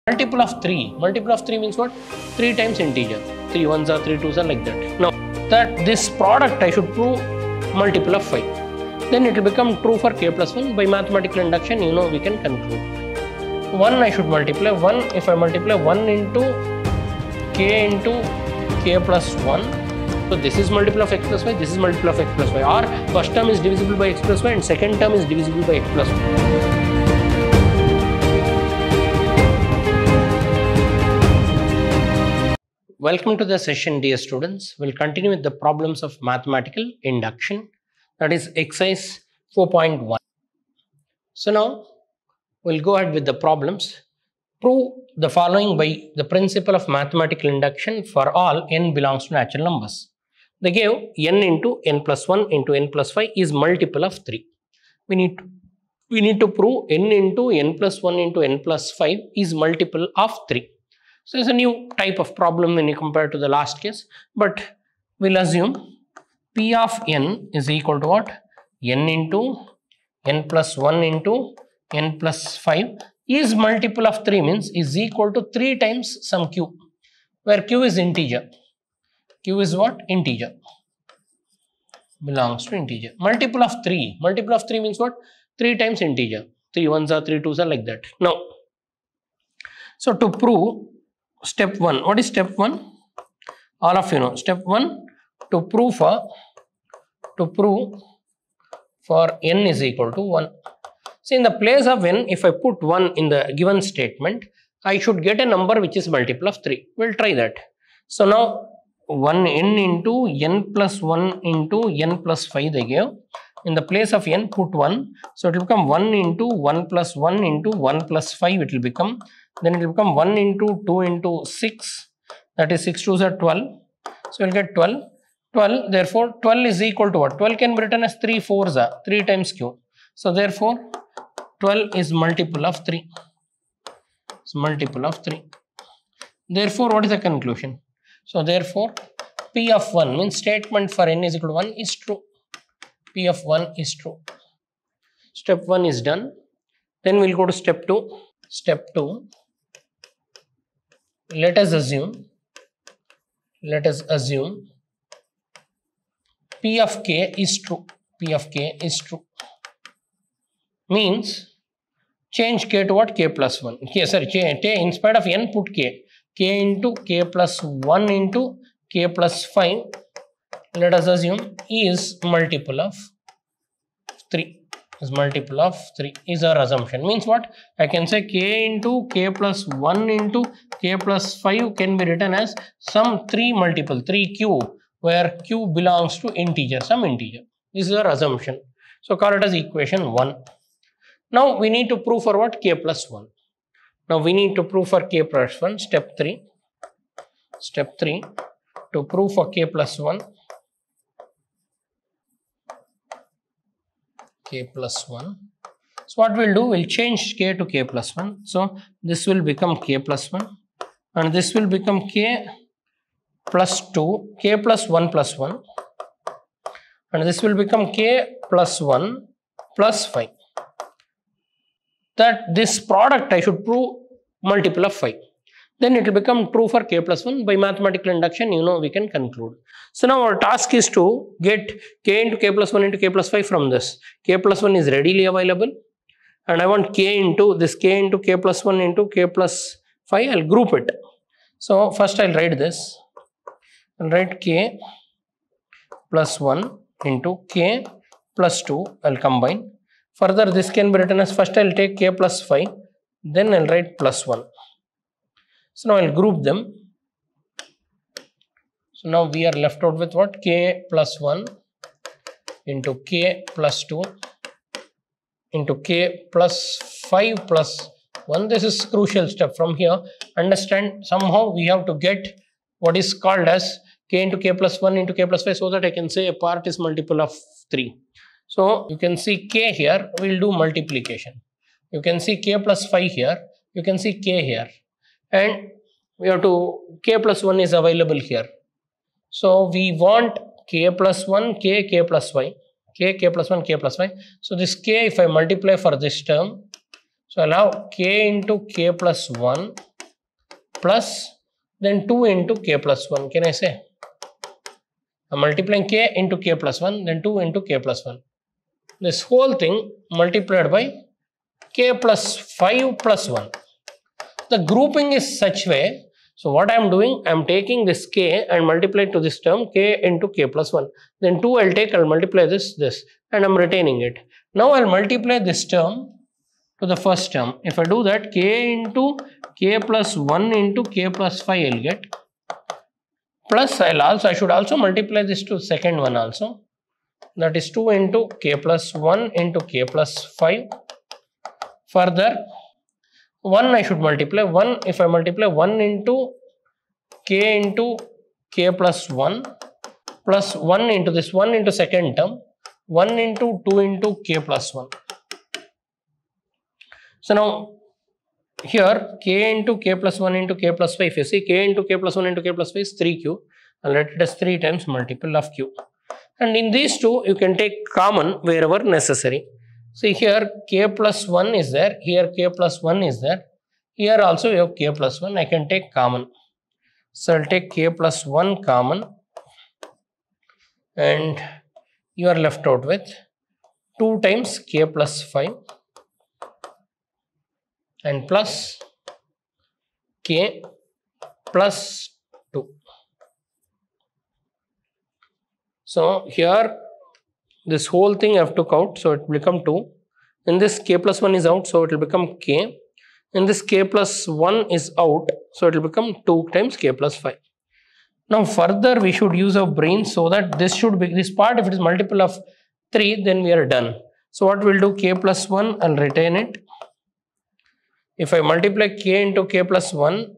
Multiple of 3. Multiple of 3 means what? 3 times integer. 3 ones are 3 twos are like that. Now that this product I should prove multiple of 5. Then it will become true for k plus 1. By mathematical induction, you know, we can conclude. 1 I should multiply. 1, if I multiply 1 into k plus 1. So this is multiple of x plus y, this is multiple of x plus y. Or first term is divisible by x plus y and second term is divisible by x plus y. Welcome to the session, dear students. We'll continue with the problems of mathematical induction, that is exercise 4.1. So now we'll go ahead with the problems. Prove the following by the principle of mathematical induction for all n belongs to natural numbers. They gave n into n plus 1 into n plus 5 is multiple of 3. We need to prove n into n plus 1 into n plus 5 is multiple of 3. So it's a new type of problem when you compare to the last case, but we'll assume P of n is equal to what? N into n plus 1 into n plus 5 is multiple of 3, means is equal to 3 times some q, where q is integer. Q is what? Integer. Belongs to integer. Multiple of 3. Multiple of 3 means what? 3 times integer. 3 ones are 3 twos are like that. Now, so to prove step 1. What is step 1? All of you know. Step 1, to prove for n is equal to 1. So in the place of n, if I put 1 in the given statement, I should get a number which is multiple of 3. We'll try that. So now 1 n into n plus 1 into n plus 5 they gave. In the place of n, put 1. So it will become 1 into 1 plus 1 into 1 plus 5 it will become. Then it will become 1 into 2 into 6. That is 6 twos are 12. So we'll get 12. 12. Therefore, 12 is equal to what? 12 can be written as 3 fours are 3 times q. So therefore, 12 is multiple of 3. It's multiple of 3. Therefore, what is the conclusion? So therefore, P of 1 means statement for n is equal to 1 is true. P of 1 is true. Step 1 is done. Then we'll go to step 2. Step 2. Let us assume P of k is true. P of k is true. Means change k to what? K plus 1. In spite of n, put k. K into k plus 1 into k plus 5. Let us assume is multiple of 3. Is multiple of 3 is our assumption. Means what? I can say k into k plus 1 into k plus 5 can be written as some 3 multiple, 3q, where q belongs to integer, some integer. This is our assumption. So call it as equation 1. Now we need to prove for what? K plus 1. Now we need to prove for k plus 1. Step 3. Step 3. To prove for k plus 1. K plus 1. So what we'll do, we'll change k to k plus 1. So this will become k plus 1 and this will become k plus 2, k plus 1 plus 1, and this will become k plus 1 plus 5. That this product I should prove multiple of 5. Then it will become true for k plus 1. By mathematical induction, you know, we can conclude. So now our task is to get k into k plus 1 into k plus 5 from this. K plus 1 is readily available and I want k into k plus 1 into k plus 5. I'll group it. So first I'll write this. I'll write k plus 1 into k plus 2. I'll combine. Further, this can be written as, first I'll take k plus 5. Then I'll write plus 1. So now I'll group them. So now we are left out with what? K plus 1 into k plus 2 into k plus 5 plus 1. This is crucial step. From here, understand, somehow we have to get what is called as k into k plus 1 into k plus 5, so that I can say a part is multiple of 3. So you can see k here, we will do multiplication. You can see k plus 5 here, you can see k here, and we have to, k plus 1 is available here. So we want k plus 1, k plus 5, k plus 1, k plus 5. So this k, if I multiply for this term, so allow k into k plus 1 plus then 2 into k plus 1. Can I say? I'm multiplying k into k plus 1, then 2 into k plus 1. This whole thing multiplied by k plus 5 plus 1. The grouping is such way. So what I am doing, I am taking this k and multiply to this term k into k plus 1. Then 2 I'll multiply this, and I'm retaining it. Now I'll multiply this term to the first term. If I do that, k into k plus 1 into k plus 5 I'll get. Plus I should also multiply this to second one also. That is 2 into k plus 1 into k plus 5. Further, 1 I should multiply. 1, if I multiply 1 into k plus 1 plus 1 into this 1 into second term, 1 into 2 into k plus 1. So now here k into k plus 1 into k plus 5, if you see k into k plus 1 into k plus 5 is 3q, and let it as 3 times multiple of q. And in these two you can take common wherever necessary. See here k plus 1 is there, here k plus 1 is there, here also you have k plus 1, I can take common. So I'll take k plus 1 common, and you are left out with 2 times k plus 5 and plus k plus 2. So here this whole thing I have took out, so it will become 2. In this k plus 1 is out, so it will become k. In this k plus 1 is out, so it will become 2 times k plus 5. Now further we should use our brain, so that this should be, this part if it is multiple of 3, then we are done. So what we'll do, k plus 1, I'll retain it. If I multiply k into k plus 1,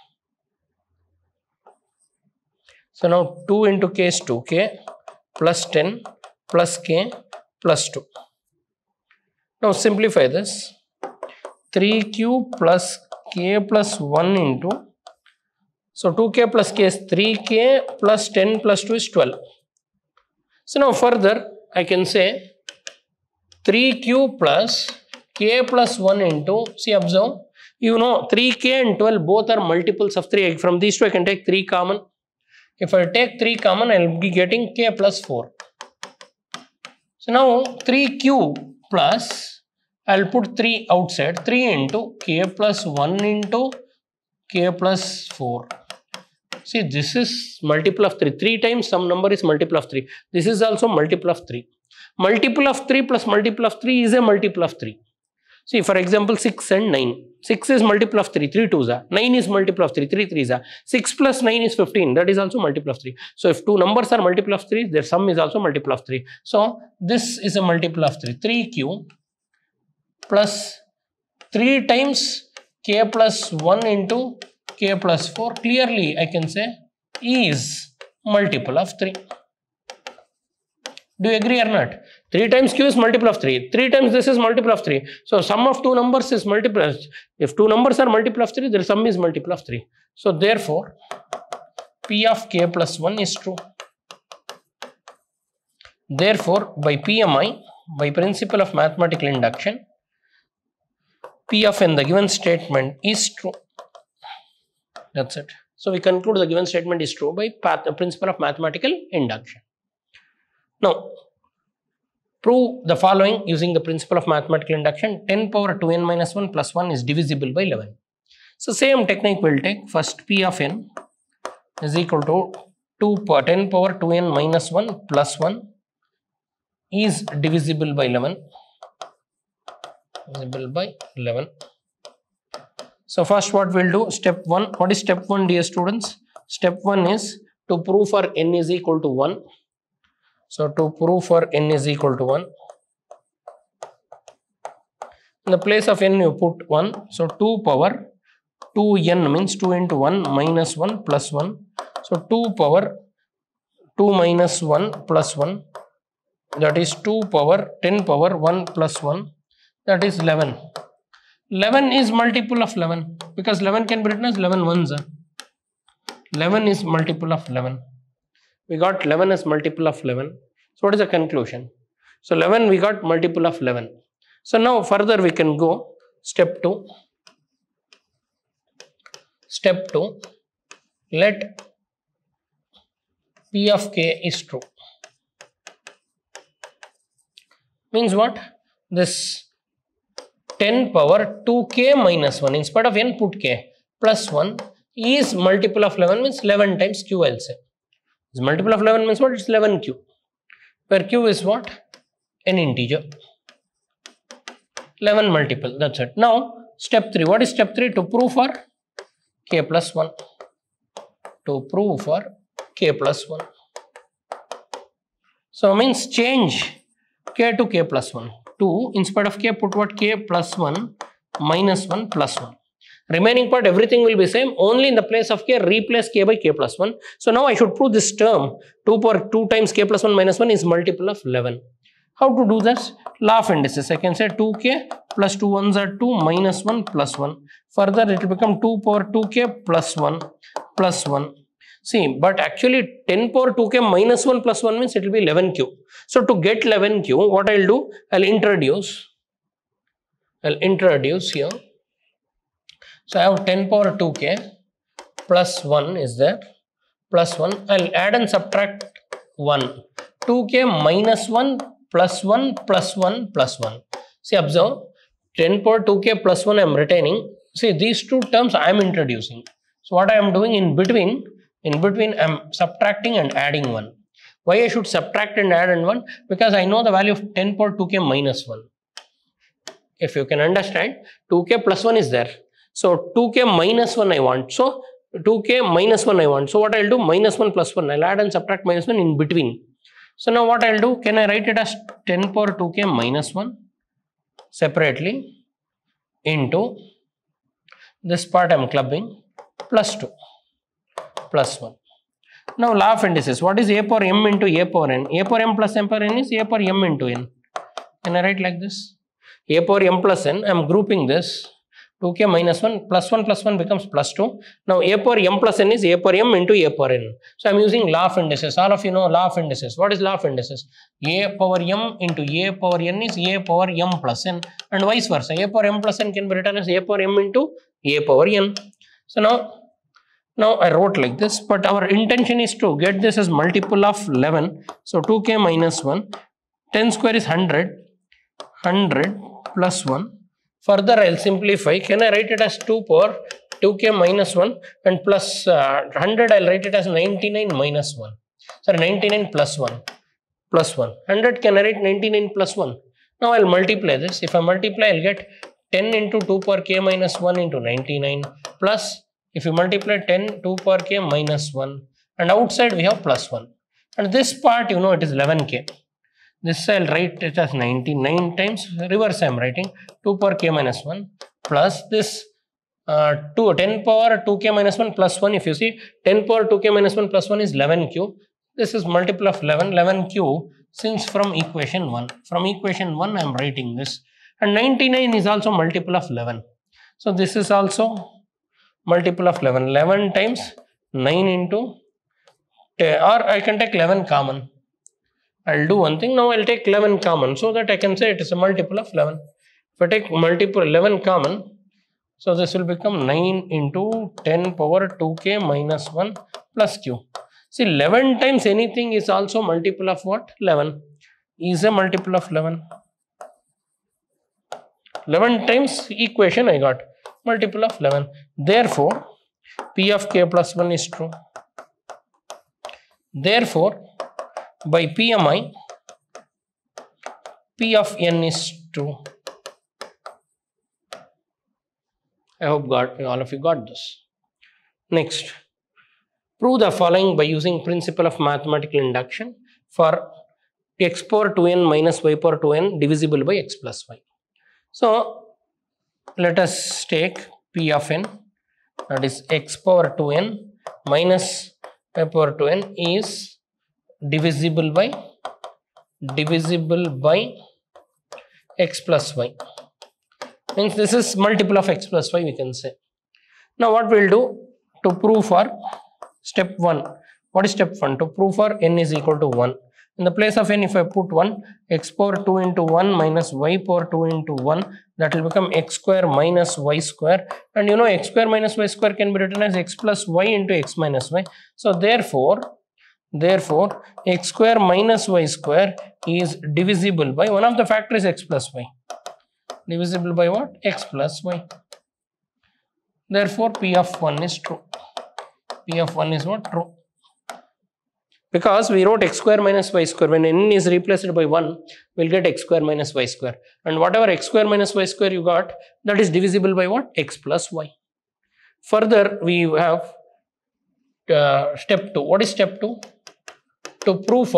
so now 2 into k is 2k plus 10 plus k plus 2. Now simplify this. 3q plus k plus 1 into, so 2k plus k is 3k plus 10 plus 2 is 12. So now further I can say 3q plus k plus 1 into, see observe, you know 3k and 12 both are multiples of 3. From these two I can take 3 common. If I take 3 common, I will be getting k plus 4. So now 3q plus, I will put 3 outside, 3 into k plus 1 into k plus 4. See, this is multiple of 3. 3 times some number is multiple of 3. This is also multiple of 3. Multiple of 3 plus multiple of 3 is a multiple of 3. See, for example, 6 and 9. 6 is multiple of 3, 3 2s are. 9 is multiple of 3, 3 3s are. 6 plus 9 is 15, that is also multiple of 3. So, if two numbers are multiple of 3, their sum is also multiple of 3. So, this is a multiple of 3. 3q plus 3 times k plus 1 into k plus 4, clearly I can say is multiple of 3. Do you agree or not? 3 times q is multiple of 3. 3 times this is multiple of 3. So, sum of two numbers is multiple. If two numbers are multiple of 3, their sum is multiple of 3. So, therefore, p of k plus 1 is true. Therefore, by PMI, by principle of mathematical induction, p of n, the given statement, is true. That's it. So, we conclude the given statement is true by principle of mathematical induction. Now, prove the following using the principle of mathematical induction. 10 power 2n minus 1 plus 1 is divisible by 11. So, same technique we will take. First, p of n is equal to 10 power 2n minus 1 plus 1 is divisible by 11. Divisible by 11. So, first what we will do, step 1. What is step 1, dear students? Step 1 is to prove for n is equal to 1. So, to prove for n is equal to 1, in the place of n you put 1. So, 2 power 2n means 2 into 1 minus 1 plus 1. So, 2 power 2 minus 1 plus 1, that is 2 power 10 power 1 plus 1, that is 11. 11 is multiple of 11 because 11 can be written as 11 ones. 11 is multiple of 11. We got 11 as multiple of 11. So, what is the conclusion? So, 11 we got multiple of 11. So, now further we can go step 2. Step 2, let P of k is true. Means what? This 10 power 2k minus 1, in spite of n put k, plus 1 is multiple of 11, means 11 times q, I'll say. This multiple of 11 means what? It's 11q, where q is what? An integer. 11 multiple, that's it. Now step 3, what is step 3? To prove for k plus 1. To prove for k plus 1. So means change k to k plus 1. 2, in spite of k, put what? K plus 1 minus 1 plus 1. Remaining part, everything will be same. Only in the place of k, replace k by k plus 1. So now I should prove this term 2 power 2 times k plus 1 minus 1 is multiple of 11. How to do this? Law of indices. I can say 2k plus 2 ones are 2 minus 1 plus 1. Further, it will become 2 power 2k plus 1 plus 1. See, but actually 10 power 2k minus 1 plus 1 means it will be 11q. So to get 11q, what I'll do? I'll introduce here. So I have 10 power 2k plus 1 is there, plus 1. I'll add and subtract 1. 2k minus 1 plus 1 plus 1 plus 1. See, observe, 10 power 2k plus 1 I am retaining. See, these two terms I am introducing. So what I am doing in between I am subtracting and adding 1. Why I should subtract and add 1? Because I know the value of 10 power 2k minus 1. If you can understand, 2k plus 1 is there. So 2k minus 1 I want. So 2k minus 1 I want. So what I'll do? Minus 1 plus 1. I'll add and subtract minus 1 in between. So now what I'll do? Can I write it as 10 power 2k minus 1 separately into this part I'm clubbing plus 2 plus 1. Now law of indices. What is a power m into a power n? A power m plus m power n is a power m into n. Can I write like this? A power m plus n, I am grouping this. 2k minus 1 plus 1 plus 1 becomes plus 2. Now a power m plus n is a power m into a power n. So I am using law of indices. All of you know law of indices. What is law of indices? A power m into a power n is a power m plus n, and vice versa. A power m plus n can be written as a power m into a power n. So now I wrote like this, but our intention is to get this as multiple of 11. So 2k minus 1, 10 square is 100, 100 plus 1. Further, I'll simplify. Can I write it as 2 power 2k minus 1 and plus 100? I'll write it as 99 minus 1. Sorry, 99 plus 1. Plus 1. 100, can I write 99 plus 1? Now I'll multiply this. If I multiply, I'll get 10 into 2 power k minus 1 into 99 plus, if you multiply 10, 2 power k minus 1, and outside we have plus 1. And this part, you know, it is 11k. This I'll write it as 99 times, reverse I am writing, 2 power k minus 1 plus this 10 power 2k minus 1 plus 1. If you see, 10 power 2k minus 1 plus 1 is 11q. This is multiple of 11q, since from equation 1. From equation 1 I am writing this. And 99 is also multiple of 11. So this is also multiple of 11. 11 times 9 into 10, or I can take 11 common. I'll do one thing. Now I'll take 11 common so that I can say it is a multiple of 11. If I take multiple 11 common, so this will become 9 into 10 power 2k minus 1 plus q. See, 11 times anything is also multiple of what? 11. Is a multiple of 11. 11 times equation I got. Multiple of 11. Therefore, P of k plus 1 is true. Therefore, by PMI, P of n is true. I hope all of you got this. Next, prove the following by using principle of mathematical induction for x power 2n minus y power 2n divisible by x plus y. So, let us take P of n, that is x power 2n minus y power 2n is divisible by x plus y. Means this is multiple of x plus y, we can say. Now what we'll do to prove for step 1. What is step 1? To prove for n is equal to 1. In the place of n, if I put 1, x power 2 into 1 minus y power 2 into 1, that will become x square minus y square. And you know x square minus y square can be written as x plus y into x minus y. So therefore x square minus y square is divisible by one of the factor is x plus y. Divisible by what? X plus y. Therefore P of 1 is true. P of 1 is what? True. Because we wrote x square minus y square, when n is replaced by 1, we'll get x square minus y square. And whatever x square minus y square you got, that is divisible by what? X plus y. Further, we have step 2. What is step 2? To prove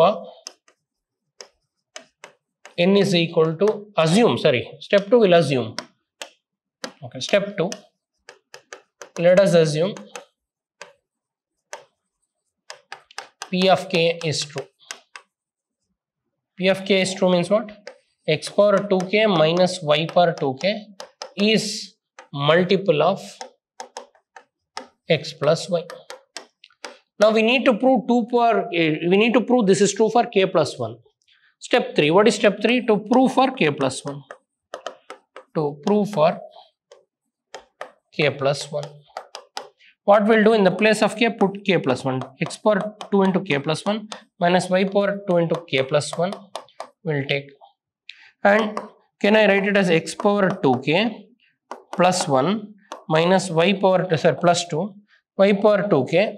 n is equal to, step 2 will assume. Okay, step 2, let us assume P of k is true. P of k is true means what? X power 2k minus y power 2k is multiple of x plus y. Now we need to prove this is true for k plus 1. Step 3. What is step 3? To prove for k plus 1. To prove for k plus 1. What we'll do in the place of k, put k plus 1. X power 2 into k plus 1 minus y power 2 into k plus 1 will take. And can I write it as x power 2k plus 1 minus y power plus 2, y power 2k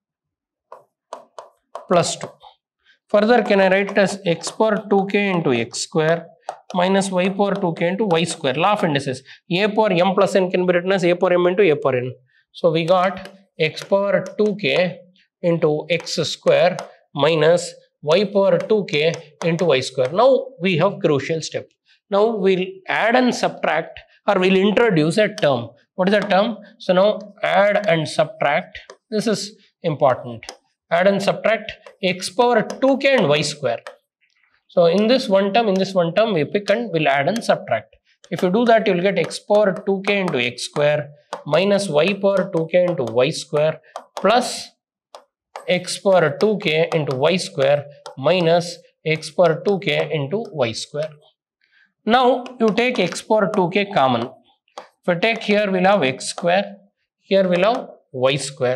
plus 2. Further, can I write it as x power 2k into x square minus y power 2k into y square. Law of indices. A power m plus n can be written as a power m into a power n. So we got x power 2k into x square minus y power 2k into y square. Now we have crucial step. Now we'll add and subtract, or we'll introduce a term. What is the term? So now add and subtract. This is important. Add and subtract x power 2k and y square. So in this one term we pick and we'll add and subtract. If you do that, you will get x power 2k into x square minus y power 2k into y square plus x power 2k into y square minus x power 2k into y square. Now you take x power 2k common. If I take here, we'll have x square, here we'll have y square.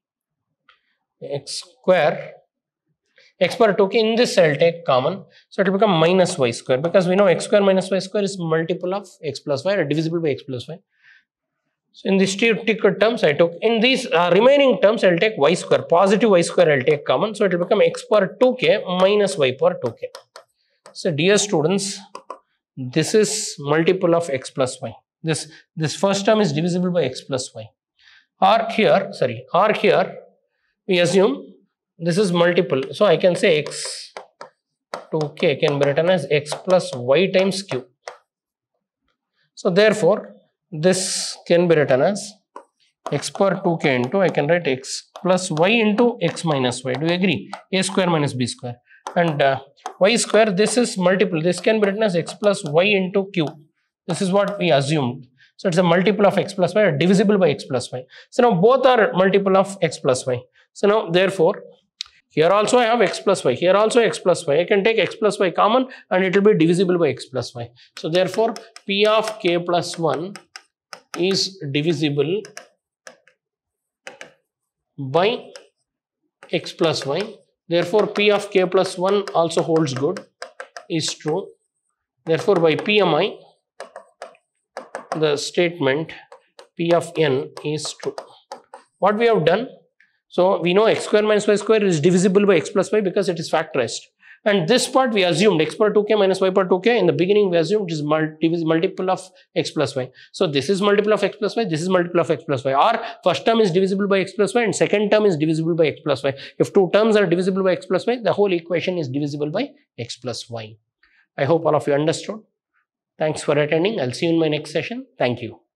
X square, x power 2k, in this I'll take common, so it will become minus y square, because we know x square minus y square is multiple of x plus y or divisible by x plus y. So in these two terms I took, in these remaining terms I'll take y square, positive y square I'll take common, so it will become x power 2k minus y power 2k. So dear students, this is multiple of x plus y. This first term is divisible by x plus y. Or here we assume this is multiple, so I can say x 2k can be written as x plus y times q. So therefore this can be written as x power 2k into, I can write x plus y into x minus y. Do you agree? A square minus b square. And y square, this is multiple, this can be written as x plus y into q. This is what we assumed. So it's a multiple of x plus y or divisible by x plus y. So now both are multiple of x plus y. So now therefore here also I have x plus y, here also x plus y. I can take x plus y common and it will be divisible by x plus y. So therefore P of k plus 1 is divisible by x plus y. Therefore P of k plus 1 also holds good, is true. Therefore by PMI, the statement P of n is true. What we have done, so we know x square minus y square is divisible by x plus y because it is factorized. And this part we assumed x power 2k minus y power 2k. In the beginning we assumed it is multiple of x plus y. So this is multiple of x plus y, this is multiple of x plus y. Or first term is divisible by x plus y and second term is divisible by x plus y. If two terms are divisible by x plus y, the whole equation is divisible by x plus y. I hope all of you understood. Thanks for attending. I'll see you in my next session. Thank you.